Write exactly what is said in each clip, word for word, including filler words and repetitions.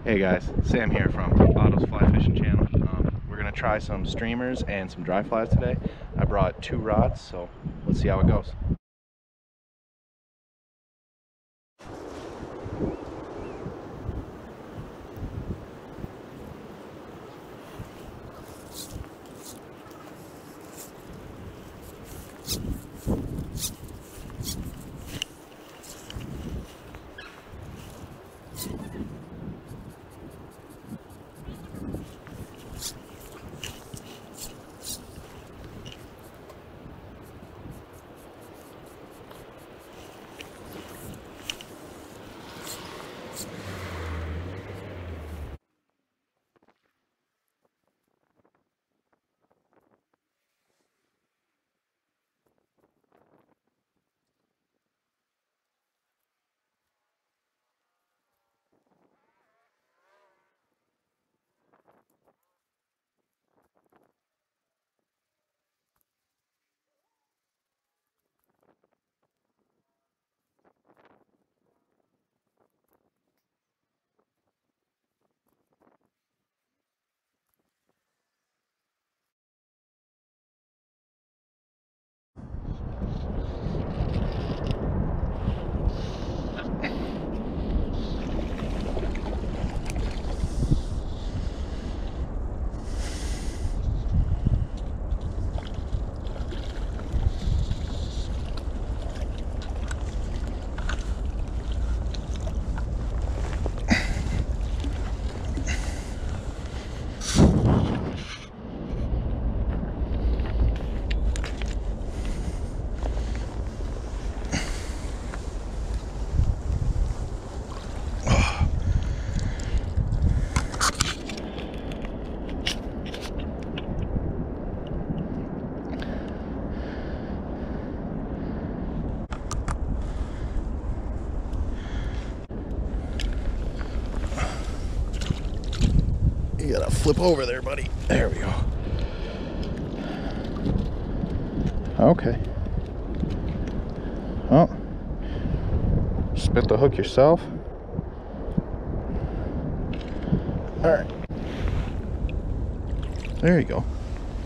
Hey guys, Sam here from Otto's Fly Fishing Channel. Um, we're gonna try some streamers and some dry flies today. I brought two rods, so let's see how it goes. You gotta flip over there, buddy. There we go. Okay. Oh. Spit the hook yourself. Alright. There you go.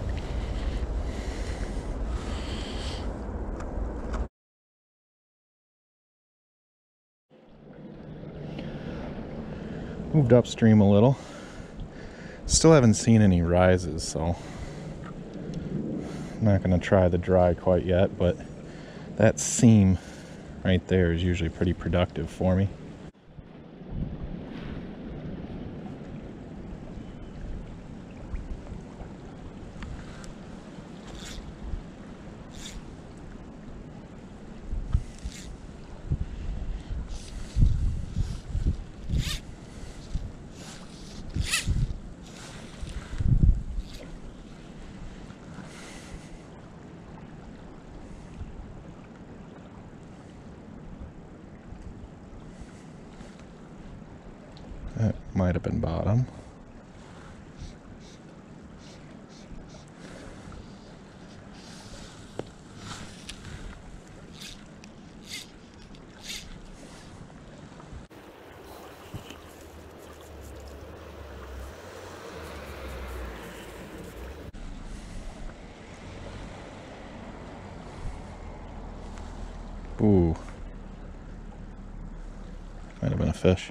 Moved upstream a little. Still haven't seen any rises, so I'm not going to try the dry quite yet, but that seam right there is usually pretty productive for me. That might have been bottom. Ooh. Might have been a fish.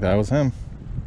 that was him.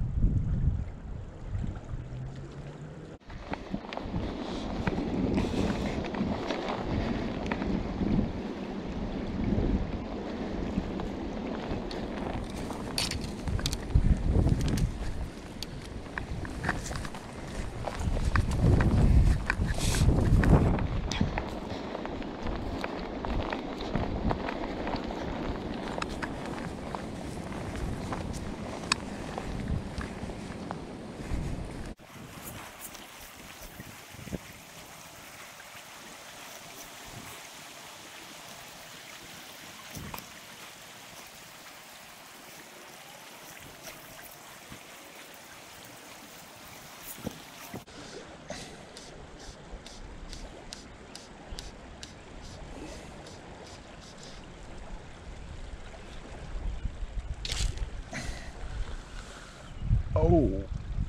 Oh.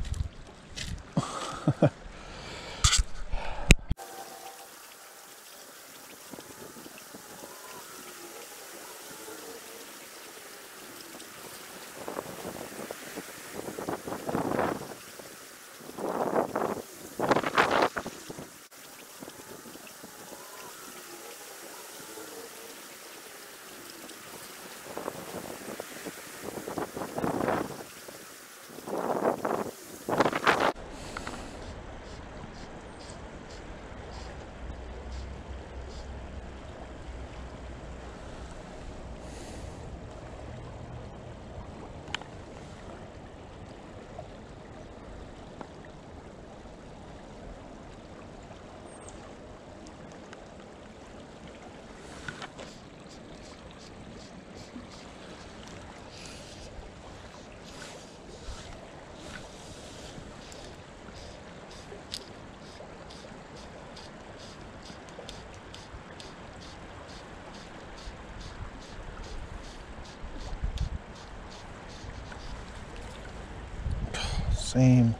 Same.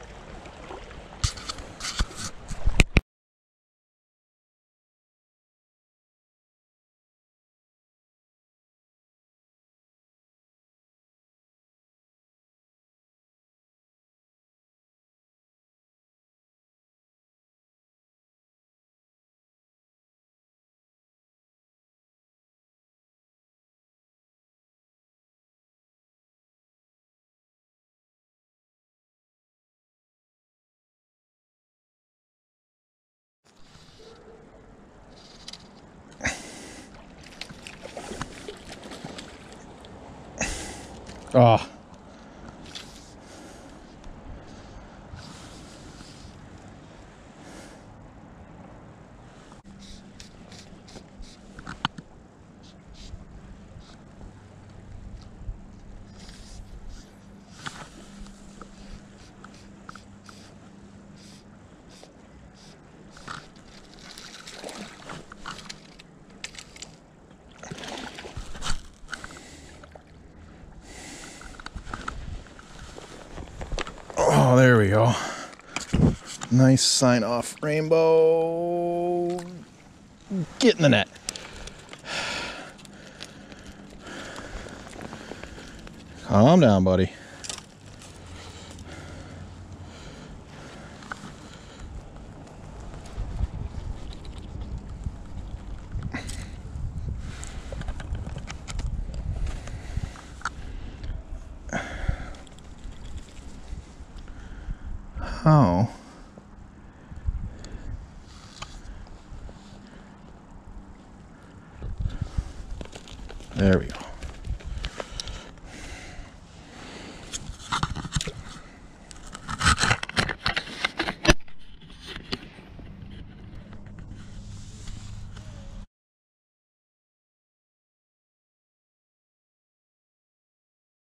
Oh. Oh, there we go. Nice sign off rainbow. Get in the net. Calm down, buddy. Oh. There we go.